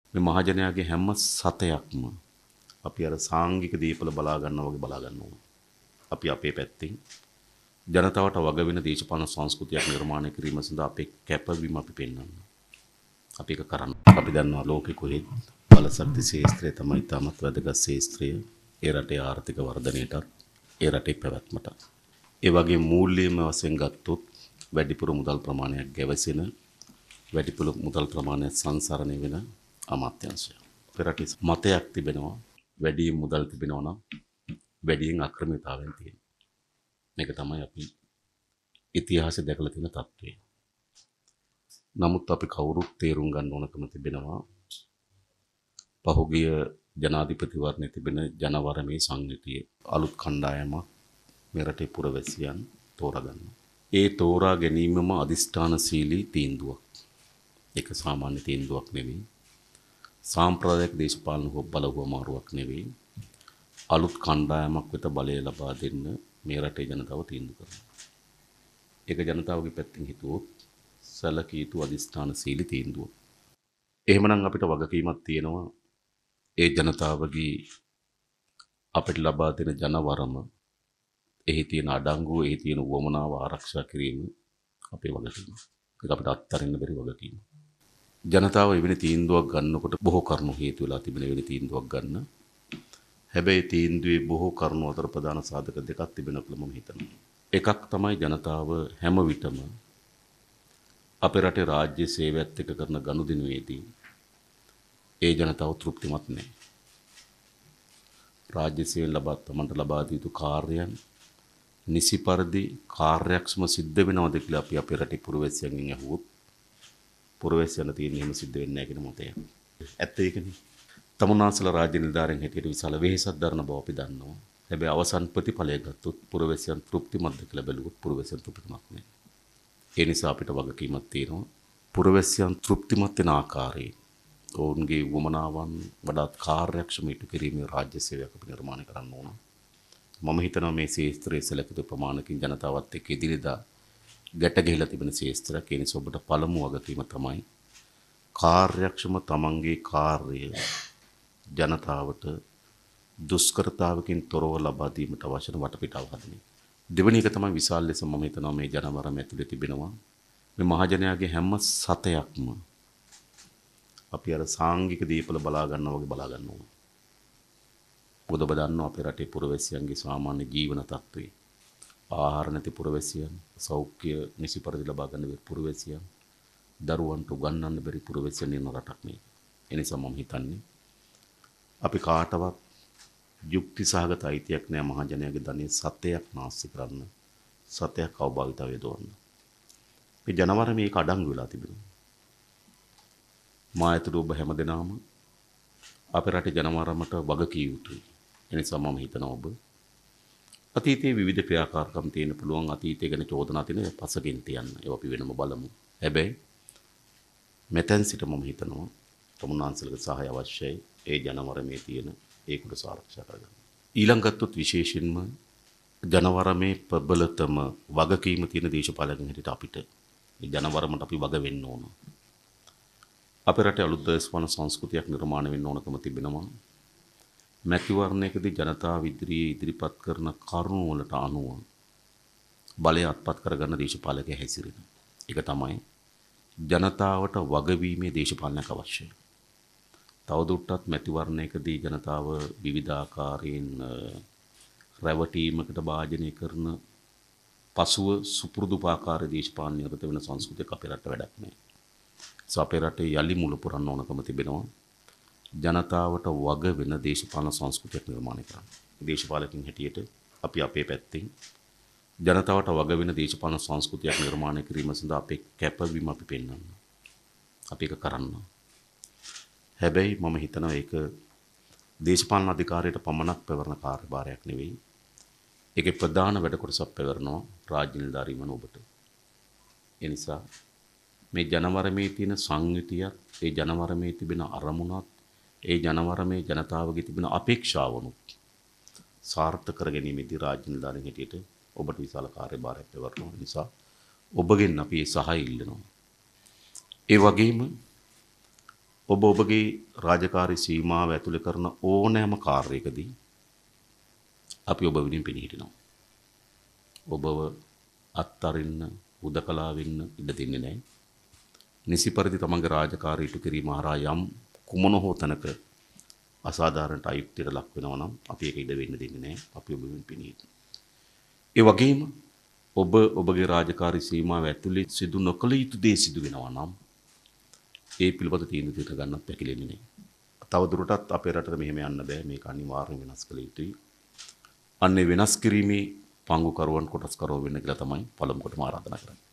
මේ මහජනයාගේ හැම සතයක්ම අපි අර සාංගික දීපල බලා ගන්නවා වගේ බලා ගන්න ඕන. අපි අපේ පැත්තෙන් ජනතාවට වග වෙන දේශපාලන සංස්කෘතියක් නිර්මාණය කිරීම සඳහා අපේ කැපවීම අපි පෙන්වන්න. අපි ඒක කරන්න. අපි දන්නවා ලෝකෙ කොහෙත් බලශක්ති ශාස්ත්‍රය තමයි තාමත් වැදගත් ශාස්ත්‍රය. ඒ රටේ ආර්ථික වර්ධනයටත් ඒ රටේ පැවැත්මටත්. ඒ වගේ මූල්‍යම වශයෙන් ගත්තොත් වැඩිපුර මුදල් ප්‍රමාණයක් ගැවසෙන වැඩිපුර මුදල් ප්‍රමාණයක් සංසරණය වෙන අමාත්‍යාංශය. අපේ රටේ මතයක් තිබෙනවා වැඩි මුදල් තිබෙනවා නම් වැඩියෙන් අක්‍රමිකතාවයන් තියෙනවා. මේක තමයි අපි ඉතිහාසය දැකලා තියෙන තත්ත්වය. නමුත් අපි කවුරුත් තේරුම් ගන්න ඕනකම තිබෙනවා පහුගිය ජනාධිපතිවරණයේ තිබෙන ජනවරමේ සංගතිය අලුත් කණ්ඩායමක් මේ රටේ පුරවැසියන් තෝරාගන්න. ඒ තෝරා ගැනීමම අදිෂ්ඨානශීලී තීන්දුවක්. ඒක සාමාන්‍ය තීන්දුවක් නෙවෙයි. සාම්ප්‍රදායික දේශපාලන බලහුවමාරුවක් නෙවෙයි. අලුත් කණ්ඩායමක් වෙත බලය ලබා දෙන්න මේ රටේ ජනතාව තීන්දුව කරනවා. ඒක ජනතාවගේ පැත්තෙන් හිතුවොත් සැලකිය යුතු අදිෂ්ඨානශීලී තීන්දුවක්. එහෙමනම් අපිට වගකීමක් තියෙනවා ඒ ජනතාවගේ අපිට ලබා දෙන ජනවරම එහි තියෙන අඩංගුව එහි තියෙන වමනාව ආරක්ෂා කිරීම අපේ වගකීම. ඒක අපිට අත්හරින්න බැරි වගකීම. ජනතාව එවැනි තීන්දුවක් ගන්නකොට බොහෝ කරුණු හේතු වෙලා තිබෙන එවැනි තීන්දුවක් ගන්න. හැබැයි තීන්දුවේ බොහෝ කරුණු අතර ප්‍රධාන සාධක දෙකක් තිබෙනවා කියලා මම හිතනවා. එකක් තමයි ජනතාව හැම විටම අපේ රටේ රාජ්‍ය සේවයත් එක්ක කරන ගනුදෙනුවේදී ඒ ජනතාව තෘප්තිමත් නැහැ. රාජ්‍ය සේවය තමන්ට ලබා දී යුතු කාර්යයන් නිසි පරිදි කාර්යක්ෂම සිද්ධ වෙනවද කියලා අපි අපේ රටේ පුරවැසියන්ගෙන් අහුවොත් පුරවැසියන් තියෙන එහෙම සිද්ධ වෙන්නේ නැහැ කියන මතය. ඇත්ත ඒකනේ. තමුන්නාන්සලා රාජ්‍ය නිලධාරීන් හැටියට විශාල වෙහෙසක් දරන බව අපි දන්නවා. හැබැයි අවසන් ප්‍රතිඵලය ගත්තොත් පුරවැසියන් තෘප්තිමත්ද කියලා බැලුවොත් පුරවැසියන් තෘප්තිමත් නැහැ. ඒ නිසා අපිට වගකීමක් තියෙනවා පුරවැසියන් තෘප්තිමත් වෙන ආකාරයෙන් ඔවුන්ගේ වමනාවන් වඩාත් කාර්යක්ෂම ඉටු කිරීමේ රාජ්‍ය සේවයක් අපි නිර්මාණය කරන්න ඕන. මම හිතනවා මේ ශාස්ත්‍රයේ සැලකිත ප්‍රමාණකින් ජනතාවත් එක්ක ඉදිරියදා ගැට ගැහිලා තිබෙන ශාස්ත්‍රයක්. ඒ නිසා ඔබට පළමු වගකීම තමයි කාර්යක්ෂම තමන්ගේ කාර්යය ජනතාවට දුෂ්කරතාවකින් තොරව ලබා දීමට අවශ්‍ය වටපිටාව හදන එක. දෙවෙනි එක තමයි විශාල ලෙස මම හිතනවා මේ ජනවරම ඇතුලේ තිබෙනවා මේ මහජනයාගේ හැම සතයක්ම අපි අර සාංගික දීපල බලා ගන්නවා වගේ බලා ගන්න ඕන. මොකද ඔබ දන්නවා අපේ රටේ පුරවැසියන්ගේ සාමාන්‍ය ජීවන තත්ත්වය. ආහාර නැති පුරවැසියන්, සෞඛ්‍ය නිසි පරිදි ලබා ගන්න බැරි පුරවැසියන්, දරුවන්ට උගන්වන්න බැරි පුරවැසියන් ඉන්න රටක් මේක. ඒ නිසා මම හිතන්නේ අපි කාටවත් යුක්ති සහගත අයිතියක් නෑ මහජනයාගේ ධනෙ සතයක් නාස්ති කරන්න, සතයක් අවභාවිතව යොදවන්න. මේ ජනවර මේක අඩංගු වෙලා තිබෙනවා. මා ඇතුළු ඔබ හැමදෙනාම අපේ රටේ ජනවරමට වගකිය යුතුයි. ඒ නිසා මම හිතනවා ඔබ අතීතයේ විවිධ ක්‍රියාකාරකම් තියෙන පුළුවන් අතීතය ගැන චෝදනා තියෙන පසකින් තියන්න. ඒවා අපි වෙනම බලමු. හැබැයි මෙතෙන් සිට මම හිතනවා තමුන්නාන්සලගේ සහාය අවශ්‍යයි. ඒ ජනවරමේ තියෙන ඒකට ආරක්ෂා කරගන්න. ඊළඟ ගත්තොත් විශේෂයෙන්ම ජනවරමේ ප්‍රබලතම වගකීම තියෙන දේශපාලකයන් හැටියට අපිට මේ ජනවරමට අපි වග වෙන්න ඕන. අපේ රටේ අලුත් දේශපාලන සංස්කෘතියක් නිර්මාණය වෙන්න ඕනකම තිබෙනවා. මැතිවරණයකදී ජනතාව ඉදිරියේ ඉදිරිපත් කරන කරුණු වලට අනුව බලය අත්පත් කරගන්න දේශපාලකයා හැසිරෙන. ඒක තමයි ජනතාවට වගවීමේ දේශපාලනයක් අවශ්‍යයි. තවදුරටත් මැතිවරණයකදී ජනතාව විවිධාකාරයෙන් රැවටීමකට භාජනය කරන පසුව සුපුරුදුපාකාර දේශපාලන නිරත වෙන සංස්කෘතියක් අපේ රට වැඩක් නෑ. අපේ රටේ යලි මුල පුරන්න ඕනකම තිබෙනවා ජනතාවට වග වෙන දේශපාලන සංස්කෘතියක් නිර්මාණය කරන්න. දේශපාලකින් හැටියට අපි අපේ පැත්තෙන් ජනතාවට වග වෙන දේශපාලන සංස්කෘතියක් නිර්මාණය කිරීම සඳහා අපේ කැපවීම අපි පෙන්වන්න. අපි ඒක කරන්න. හැබැයි මම හිතනවා ඒක දේශපාලන අධිකාරියට පමණක් පැවරන කාර්යභාරයක් නෙවෙයි. ඒකේ ප්‍රධාන වැඩ කොටසක් පැවරනවා රාජ්‍ය නිලධාරීන් වන ඔබට. ඒ නිසා මේ ජනවරමේ තියෙන සංගතියත්, ඒ ජනවරමේ තිබෙන අරමුණත්, ඒ ජනවරමේ ජනතාවගේ තිබෙන අපේක්ෂාවනුත් සාර්ථක කර ගැනීමේදී රාජ්‍ය නිලධාරීන් හැටියට ඔබට විශාල කාර්යභාරයක් පැවරනවා. නිසා ඔබගෙන් අපි ඒ සහාය ඉල්ලනවා. ඒ වගේම ඔබ ඔබගේ රාජකාරී සීමාව ඇතුළේ කරන ඕනෑම කාර්යයකදී අපි ඔබ වෙනුවෙන් පෙනී හිටිනවා. ඔබව අත්තරින්න උදකලා වෙන්න ඉඩ දෙන්නේ නැහැ. නිසි පරිදි තමන්ගේ රාජකාරී ඉටු කිරීම හරහා යම් කුමන හෝ තැනක අසාධාරණට අයුක්තියට ලක් වෙනවා නම් අපි ඒක ඉඩ වෙන්න දෙන්නේ නැහැ. අපි ඔබ වෙනුවෙන් පෙනී හිටිනවා. ඒ වගේම ඔබ ඔබගේ රාජකාරී සීමාව ඇතුළේ සිදු නොකළ යුතු දේ සිදු වෙනවා නම් ඒ පිළිබඳ තීන්දුව తీර ගන්නත් පැකිලෙන්නේ නැහැ. තව දුරටත් අපේ රටට මෙහෙම යන්න බෑ. මේක අනිවාර්යෙන් වෙනස් කළ යුතුයි. අන්නේ වෙනස් කිරීමේ පංගුකරුවන් කොටස්කරුවෝ වෙන්න කියලා තමයි පළමු කොටම ආරාධනා කරන්නේ.